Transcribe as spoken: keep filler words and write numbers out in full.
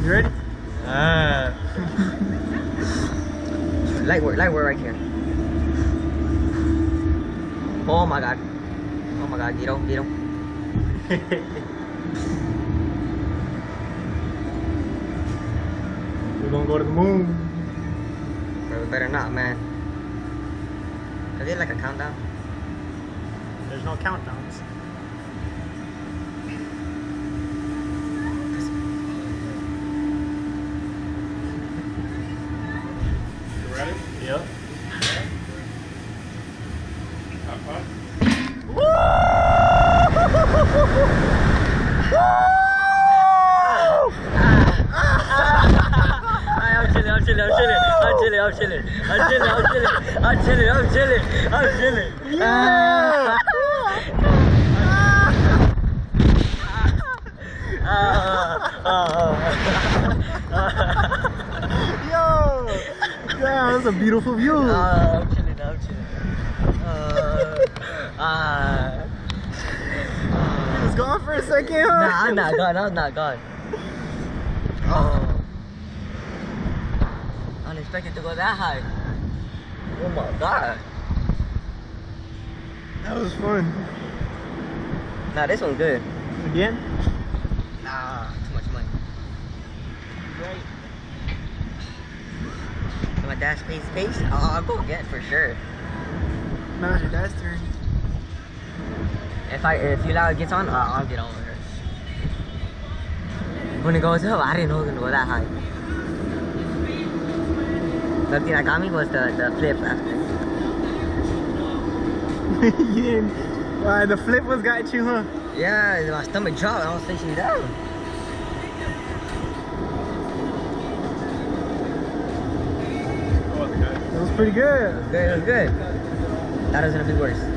You ready? Ah. Light work, light work right here. Oh my god. Oh my god, get him, get him. We're gonna go to the moon. Bro, we better not, man. Is it like a countdown? There's no countdowns. You ready? Yep. Have fun. I'm chilling, I'm chilling, I'm chilling, I'm chilling, I'm chilling, I'm chilling, I'm chilling, I'm chilling, I'm chilling, I'm chilling. Yeah! Yo! Yeah, that's a beautiful view. Uh, I'm chilling, I'm chilling. Uh, uh, He was gone for a second, huh? nah, I'm not gone, I'm not gone. Oh. I didn't expect it to go that high. Oh my god. That was fun. Nah, this one's good. Again? Nah, too much money. Right. My dad's space space? I'll, I'll go again for sure. Now it's your dad's turn. If I if you allow it gets on, I'll, I'll get on with her. When it goes up, I didn't know it was gonna go that high. The thing that got me was the, the flip after. You didn't. Uh, the flip was got you, huh? Yeah, my stomach dropped. I was facing down. That was good. It was pretty good. It was good. It was good. Thought it was gonna be worse.